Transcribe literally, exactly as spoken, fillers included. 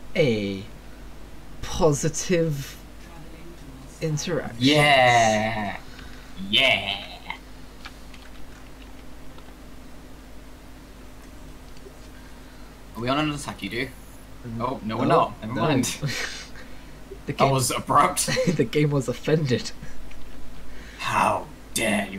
a positive interaction. Yeah. Yeah. Are we on an attack, you do? Oh, no, we're Oh, not. Never no. mind. The That game, was abrupt. the game was offended. How dare you